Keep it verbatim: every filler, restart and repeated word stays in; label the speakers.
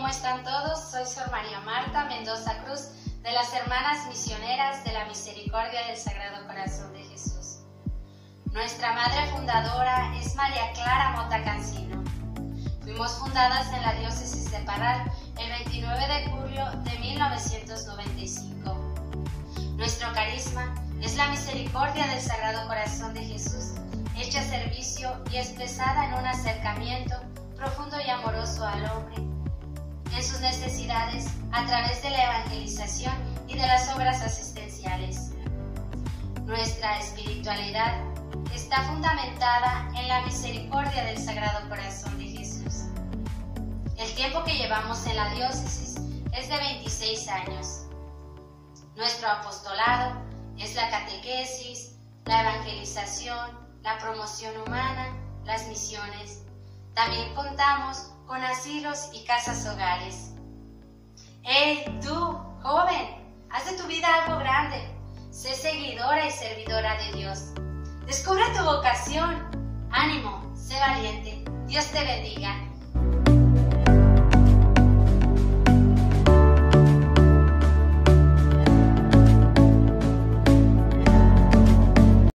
Speaker 1: ¿cómo están todos? Soy Sor María Marta Mendoza Cruz, de las Hermanas Misioneras de la Misericordia del Sagrado Corazón de Jesús. Nuestra madre fundadora es María Clara Mota Cancino. Fuimos fundadas en la diócesis de Parral el veintinueve de julio de mil novecientos noventa y cinco. Nuestro carisma es la misericordia del Sagrado Corazón de Jesús, hecha servicio y expresada en un acercamiento profundo y amoroso al hombre, en sus necesidades, a través de la evangelización y de las obras asistenciales. Nuestra espiritualidad está fundamentada en la misericordia del Sagrado Corazón de Jesús. El tiempo que llevamos en la diócesis es de veintiséis años. Nuestro apostolado es la catequesis, la evangelización, la promoción humana, las misiones. También contamos con asilos y casas hogares. ¡Hey, tú, joven! Haz de tu vida algo grande. Sé seguidora y servidora de Dios. Descubre tu vocación. Ánimo, sé valiente. Dios te bendiga.